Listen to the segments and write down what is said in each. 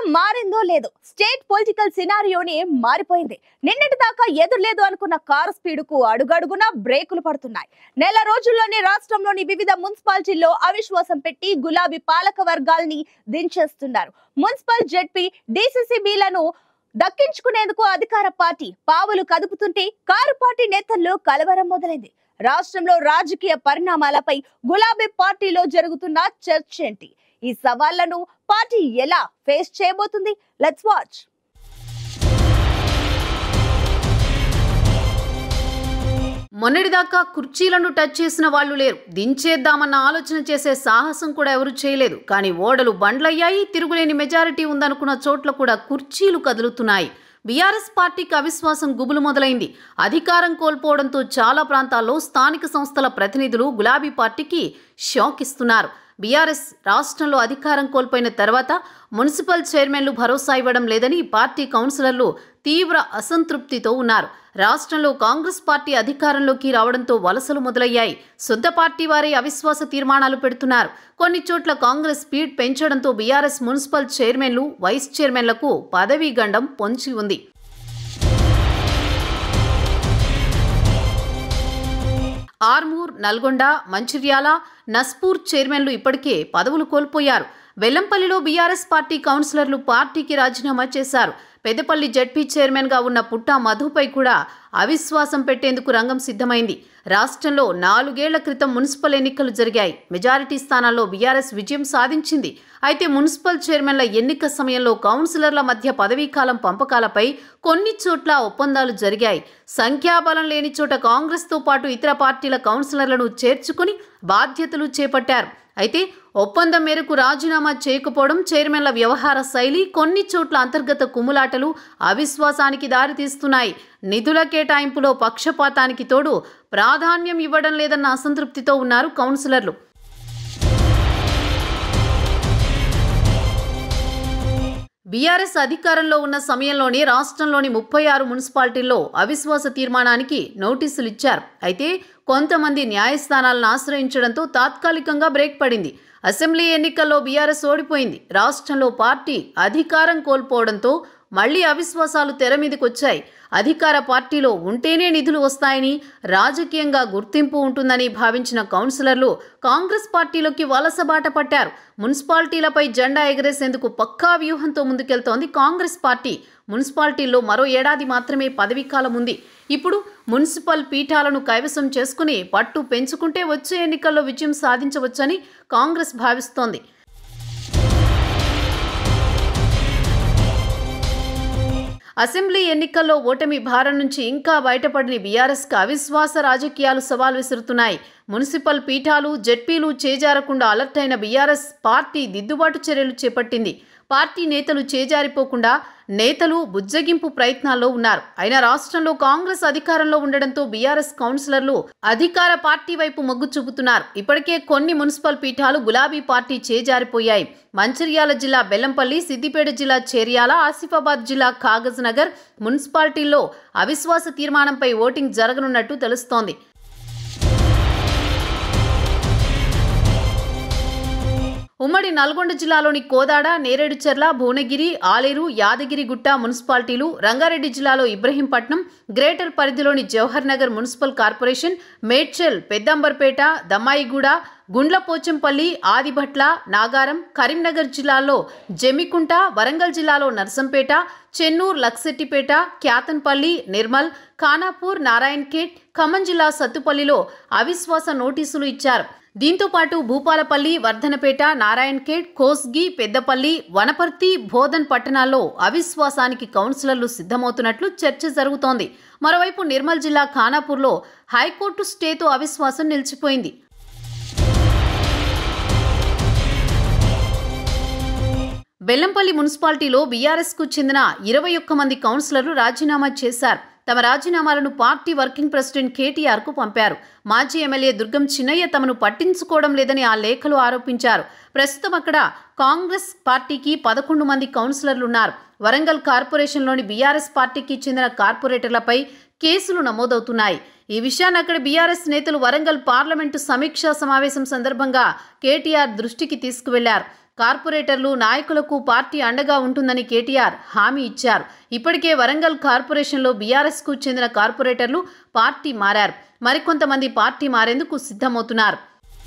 మారిందో లేదో state political సినారియోని మారిపోయింది. నిన్నటి దాకా ఎదురులేదు అనుకున్న కారు స్పీడుకు అడుగడుగునా బ్రేకులు పడుతున్నాయి. నెల రోజుల్లోనే రాష్ట్రంలోని వివిధ మున్సిపాలిటీల్లో అవిశ్వాసం పెట్టి గులాబీ పాలక వర్గాల్ని దించేస్తున్నారు. మున్సిపల్ జెడ్పీ డీసీసీబీలను దక్కించుకునేందుకు అధికార పార్టీ పావులు కదుపుతుంటే కారు పార్టీ నేతల్లో కలవరం మొదలైంది. రాష్ట్రంలో రాజకీయ పరిణామాలపై గులాబీ పార్టీలో జరుగుతున్న చర్చ ఏంటి? ఈ సవాళ్లను పార్టీ ఎలా ఫేస్ చేయబోతుంది? Let's watch. మొన్నటిదాకా కుర్చీలను టచ్ చేసిన వాళ్ళు లేరు. దించేద్దామన్న ఆలోచన చేసే సాహసం కూడా ఎవరు చేయలేదు. కానీ ఓడలు బండ్లయ్యాయి. తిరుగులేని మెజారిటీ ఉందనుకున్న చోట్ల కూడా కుర్చీలు కదులుతున్నాయి. బీఆర్ఎస్ పార్టీకి అవిశ్వాసం గుబులు మొదలైంది. అధికారం కోల్పోవడంతో చాలా ప్రాంతాల్లో స్థానిక సంస్థల ప్రతినిధులు గులాబీ పార్టీకి షాక్ ఇస్తున్నారు. బీఆర్ఎస్ రాష్ట్రంలో అధికారం కోల్పోయిన తర్వాత మున్సిపల్ చైర్మన్లు భరోసా ఇవ్వడం లేదని పార్టీ కౌన్సిలర్లు తీవ్ర అసంతృప్తితో ఉన్నారు. రాష్ట్రంలో కాంగ్రెస్ పార్టీ అధికారంలోకి రావడంతో వలసలు మొదలయ్యాయి. సొంత పార్టీ వారే అవిశ్వాస తీర్మానాలు పెడుతున్నారు. కొన్ని చోట్ల కాంగ్రెస్ స్పీడ్ పెంచడంతో బీఆర్ఎస్ మున్సిపల్ చైర్మన్లు, వైస్ చైర్మన్లకు పదవీ గండం పొంచి ఉంది. ఆర్మూర్, నల్గొండ, మంచిర్యాల, నస్పూర్ చైర్మన్లు ఇప్పటికే పదవులు కోల్పోయారు. వెల్లంపల్లిలో బీఆర్ఎస్ పార్టీ కౌన్సిలర్లు పార్టీకి రాజీనామా చేశారు. పెద్దపల్లి జడ్పీ చైర్మన్గా ఉన్న పుట్టా మధుపై కూడా అవిశ్వాసం పెట్టేందుకు రంగం సిద్ధమైంది. రాష్ట్రంలో 4 ఏళ్ల క్రితం మున్సిపల్ ఎన్నికలు జరిగాయి. మెజారిటీ స్థానాల్లో బీఆర్ఎస్ విజయం సాధించింది. అయితే మున్సిపల్ చైర్మన్ల ఎన్నిక సమయంలో కౌన్సిలర్ల మధ్య పదవీకాలం పంపకాలపై కొన్ని చోట్ల ఒప్పందాలు జరిగాయి. సంఖ్యాబలం లేని చోట కాంగ్రెస్తో పాటు ఇతర పార్టీల కౌన్సిలర్లను చేర్చుకుని బాధ్యతలు చేపట్టారు. అయితే ఒప్పందం మేరకు రాజీనామా చేయకపోవడం, చైర్మన్ల వ్యవహార శైలి, కొన్ని చోట్ల అంతర్గత కుమ్ములాటలు అవిశ్వాసానికి దారితీస్తున్నాయి. నిధుల కేటాయింపులో పక్షపాతానికి తోడు ప్రాధాన్యం ఇవ్వడం లేదన్న అసంతృప్తితో ఉన్నారు కౌన్సిలర్లు. బీఆర్ఎస్ అధికారంలో ఉన్న సమయంలోనే రాష్ట్రంలోని 36 మున్సిపాలిటీల్లో అవిశ్వాస తీర్మానానికి నోటీసులు ఇచ్చారు. అయితే కొంతమంది న్యాయస్థానాలను ఆశ్రయించడంతో తాత్కాలికంగా బ్రేక్ పడింది. అసెంబ్లీ ఎన్నికల్లో బీఆర్ఎస్ ఓడిపోయింది. రాష్ట్రంలో పార్టీ అధికారం కోల్పోవడంతో మళ్లీ అవిశ్వాసాలు తెర మీదకొచ్చాయి. అధికార పార్టీలో ఉంటేనే నిధులు వస్తాయని, రాజకీయంగా గుర్తింపు ఉంటుందని భావించిన కౌన్సిలర్లు కాంగ్రెస్ పార్టీలోకి వలస బాట పట్టారు. మున్సిపాలిటీలపై జెండా ఎగరేసేందుకు పక్కా వ్యూహంతో ముందుకెళ్తోంది కాంగ్రెస్ పార్టీ. మున్సిపాలిటీల్లో మరో ఏడాది మాత్రమే పదవీకాలం ఉంది. ఇప్పుడు మున్సిపల్ పీఠాలను కైవసం చేసుకుని పట్టు పెంచుకుంటే వచ్చే ఎన్నికల్లో విజయం సాధించవచ్చని కాంగ్రెస్ భావిస్తోంది. అసెంబ్లీ ఎన్నికల్లో ఓటమి భారం నుంచి ఇంకా బయటపడిన బీఆర్ఎస్కు అవిశ్వాస రాజకీయాలు సవాల్ విసురుతున్నాయి. మున్సిపల్ పీఠాలు, జెడ్పీలు చేజారకుండా అలర్ట్ అయిన బీఆర్ఎస్ పార్టీ దిద్దుబాటు చర్యలు చేపట్టింది. పార్టీ నేతలు చేజారిపోకుండా నేతలు బుజ్జగింపు ప్రయత్నాల్లో ఉన్నారు. అయినా రాష్ట్రంలో కాంగ్రెస్ అధికారంలో ఉండడంతో బీఆర్ఎస్ కౌన్సిలర్లు అధికార పార్టీ వైపు మొగ్గు చూపుతున్నారు. ఇప్పటికే కొన్ని మున్సిపల్ పీఠాలు గులాబీ పార్టీ చేజారిపోయాయి. మంచిర్యాల జిల్లా బెల్లంపల్లి, సిద్దిపేట జిల్లా చేర్యాల, ఆసిఫాబాద్ జిల్లా కాగజ్ నగర్ మున్సిపాలిటీల్లో అవిశ్వాస తీర్మానంపై ఓటింగ్ జరగనున్నట్టు తెలుస్తోంది. ఉమ్మడి నల్గొండ జిల్లాలోని కోదాడ, నేరేడుచర్ల, భువనగిరి, ఆలేరు, యాదగిరిగుట్ట మున్సిపాలిటీలు, రంగారెడ్డి జిల్లాలో ఇబ్రహీంపట్నం, గ్రేటర్ పరిధిలోని జవహర్ నగర్ మున్సిపల్ కార్పొరేషన్, మేడ్చల్, పెద్దంబర్పేట, దమ్మాయిగూడ, గుండ్లపోచంపల్లి, ఆదిభట్ల, నాగారం, కరీంనగర్ జిల్లాలో జమ్మికుంట, వరంగల్ జిల్లాలో నర్సంపేట, చెన్నూర్, లక్సెట్టిపేట, క్యాతన్పల్లి, నిర్మల్, ఖానాపూర్, నారాయణఖేడ్, ఖమ్మం జిల్లా సత్తుపల్లిలో అవిశ్వాస నోటీసులు ఇచ్చారు. దీంతో పాటు భూపాలపల్లి, వర్ధనపేట, నారాయణఖేడ్, కోస్గి, పెద్దపల్లి, వనపర్తి, బోధన్ పట్టణాల్లో అవిశ్వాసానికి కౌన్సిలర్లు సిద్ధమవుతున్నట్లు చర్చ జరుగుతోంది. మరోవైపు నిర్మల్ జిల్లా ఖానాపూర్లో హైకోర్టు స్టేతో అవిశ్వాసం నిలిచిపోయింది. బెల్లంపల్లి మున్సిపాలిటీలో బీఆర్ఎస్కు చెందిన 21 మంది కౌన్సిలర్లు రాజీనామా చేశారు. తమ రాజీనామాలను పార్టీ వర్కింగ్ ప్రెసిడెంట్ కేటీఆర్కు పంపారు. మాజీ ఎమ్మెల్యే దుర్గం చిన్నయ్య తమను పట్టించుకోవడం లేదని ఆ లేఖలు ఆరోపించారు. ప్రస్తుతం అక్కడ కాంగ్రెస్ పార్టీకి 11 మంది కౌన్సిలర్లున్నారు. వరంగల్ కార్పొరేషన్లోని బీఆర్ఎస్ పార్టీకి చెందిన కార్పొరేటర్లపై కేసులు నమోదవుతున్నాయి. ఈ విషయాన్ని అక్కడ బీఆర్ఎస్ నేతలు వరంగల్ పార్లమెంటు సమీక్షా సమావేశం సందర్భంగా కేటీఆర్ దృష్టికి తీసుకువెళ్లారు. కార్పొరేటర్లు నాయకులకు పార్టీ అండగా ఉంటుందని కేటీఆర్ హామీ ఇచ్చారు. ఇప్పటికే వరంగల్ కార్పొరేషన్లో బీఆర్ఎస్కు చెందిన కార్పొరేటర్లు పార్టీ మారారు. మరికొంతమంది పార్టీ మారేందుకు సిద్ధమవుతున్నారు.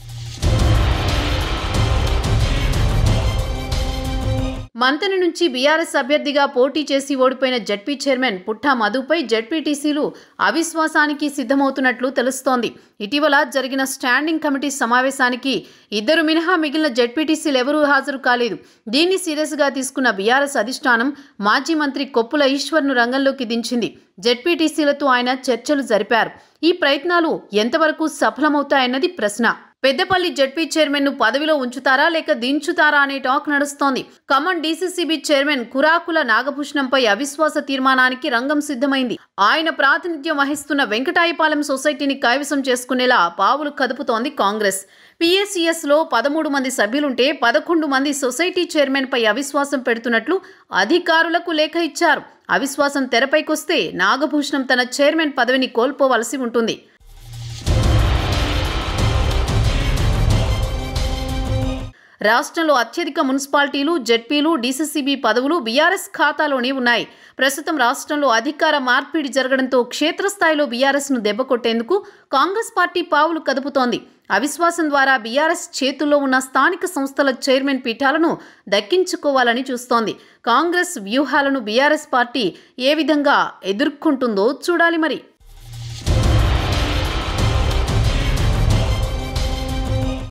మంతెన నుంచి బీఆర్ఎస్ అభ్యర్థిగా పోటీ చేసి ఓడిపోయిన జెడ్పీ చైర్మన్ పుట్టా మధుపై జెడ్పీటీసీలు అవిశ్వాసానికి సిద్ధమవుతున్నట్లు తెలుస్తోంది. ఇటీవల జరిగిన స్టాండింగ్ కమిటీ సమావేశానికి 2 మినహా మిగిలిన జెడ్పీటీసీలు ఎవరూ హాజరు కాలేదు. దీన్ని సీరియస్గా తీసుకున్న బీఆర్ఎస్ అధిష్టానం మాజీ మంత్రి కొప్పుల ఈశ్వర్ను రంగంలోకి దించింది. జెడ్పీటీసీలతో ఆయన చర్చలు జరిపారు. ఈ ప్రయత్నాలు ఎంతవరకు సఫలమవుతాయన్నది ప్రశ్న. పెద్దపల్లి జెడ్పీ చైర్మన్ను పదవిలో ఉంచుతారా లేక దించుతారా అనే టాక్ నడుస్తోంది. ఖమ్మం డీసీసీబీ చైర్మన్ కురాకుల నాగభూషణంపై అవిశ్వాస తీర్మానానికి రంగం సిద్ధమైంది. ఆయన ప్రాతినిధ్యం వహిస్తున్న వెంకటాయపాలెం సొసైటీని కైవసం చేసుకునేలా పావులు కదుపుతోంది కాంగ్రెస్. పీఏసీఎస్లో 13 మంది సభ్యులుంటే 11 మంది సొసైటీ చైర్మన్పై అవిశ్వాసం పెడుతున్నట్లు అధికారులకు లేఖ ఇచ్చారు. అవిశ్వాసం తెరపైకొస్తే నాగభూషణం తన చైర్మన్ పదవిని కోల్పోవలసి ఉంటుంది. రాష్ట్రంలో అత్యధిక మున్సిపాలిటీలు, జెడ్పీలు, డీసీసీబీ పదవులు బీఆర్ఎస్ ఖాతాలోనే ఉన్నాయి. ప్రస్తుతం రాష్ట్రంలో అధికార మార్పిడి జరగడంతో క్షేత్రస్థాయిలో బీఆర్ఎస్ను దెబ్బకొట్టేందుకు కాంగ్రెస్ పార్టీ పావులు కదుపుతోంది. అవిశ్వాసం ద్వారా బీఆర్ఎస్ చేతుల్లో ఉన్న స్థానిక సంస్థల చైర్మన్ పీఠాలను దక్కించుకోవాలని చూస్తోంది. కాంగ్రెస్ వ్యూహాలను బీఆర్ఎస్ పార్టీ ఏ విధంగా ఎదుర్కొంటుందో చూడాలి మరి.